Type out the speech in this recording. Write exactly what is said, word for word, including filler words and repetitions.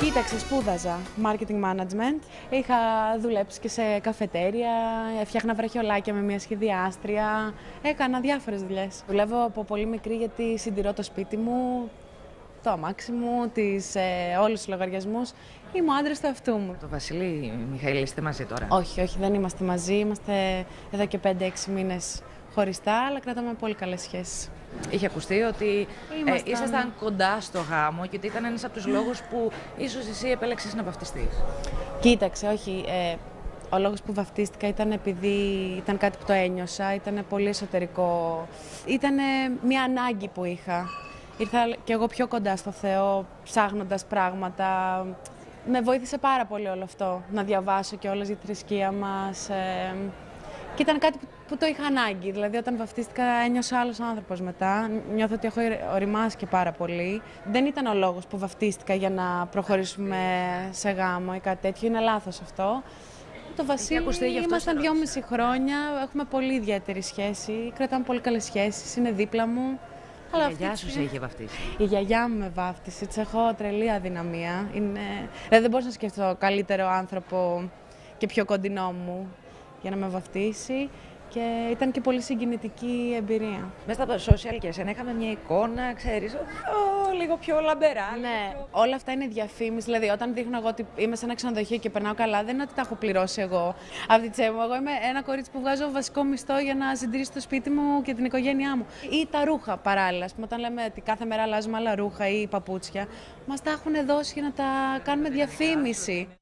Κοίταξε, σπούδαζα marketing management. Είχα δουλέψει και σε καφετέρια, φτιάχνα βραχιολάκια με μια σχεδιάστρια. Έκανα διάφορες δουλειές. Δουλεύω από πολύ μικρή γιατί συντηρώ το σπίτι μου, το αμάξι μου, τις, ε, όλους τους λογαριασμούς. Είμαι ο άντρας του εαυτού μου. Το Βασίλη, Μιχαήλ, είστε μαζί τώρα? Όχι, όχι, δεν είμαστε μαζί. Είμαστε εδώ και πέντε έξι μήνες χωριστά, αλλά κρατάμε πολύ καλές σχέσεις. Είχε ακουστεί ότι Ήμασταν... ε, ήσασταν κοντά στο γάμο και ότι ήταν ένας από τους λόγους που ίσως εσύ επέλεξες να βαφτιστείς. Κοίταξε, όχι. Ε, ο λόγος που βαφτίστηκα ήταν επειδή ήταν κάτι που το ένιωσα, ήταν πολύ εσωτερικό. Ήταν μια ανάγκη που είχα. Ήρθα κι εγώ πιο κοντά στο Θεό, ψάχνοντας πράγματα. Με βοήθησε πάρα πολύ όλο αυτό, να διαβάσω και όλες για τη θρησκεία μας. Ε, και ήταν κάτι που το είχα ανάγκη. Δηλαδή, όταν βαφτίστηκα, ένιωσα άλλος άνθρωπος μετά. Νιώθω ότι έχω οριμάσει και πάρα πολύ. Δεν ήταν ο λόγος που βαφτίστηκα για να προχωρήσουμε σε γάμο ή κάτι τέτοιο. Είναι λάθος αυτό. Το Βασίλη, ήμασταν δυόμιση χρόνια. Έχουμε πολύ ιδιαίτερη σχέση. Κρατάμε πολύ καλές σχέσεις. Είναι δίπλα μου. Η Αλλά γιαγιά σου σε είχε βαφτίσει? Η γιαγιά μου με βάφτισε. Της έχω τρελή αδυναμία. Είναι... Δηλαδή, δεν μπορούσα να σκεφτώ καλύτερο άνθρωπο και πιο κοντινό μου για να με βαφτίσει. Και ήταν και πολύ συγκινητική εμπειρία. Μέσα στα social και εσένα είχαμε μια εικόνα, ξέρεις, ο, λίγο πιο λαμπερά. Ναι, πιο... όλα αυτά είναι διαφήμιση. Δηλαδή, όταν δείχνω εγώ ότι είμαι σε ένα ξενοδοχείο και περνάω καλά, δεν είναι ότι τα έχω πληρώσει εγώ από τη τσέπη μου. Εγώ είμαι ένα κορίτσι που βγάζω βασικό μισθό για να συντηρήσω το σπίτι μου και την οικογένειά μου. Ή τα ρούχα παράλληλα. Ας πούμε, όταν λέμε ότι κάθε μέρα αλλάζουμε άλλα ρούχα ή παπούτσια, μας τα έχουν δώσει για να τα κάνουμε διαφήμιση.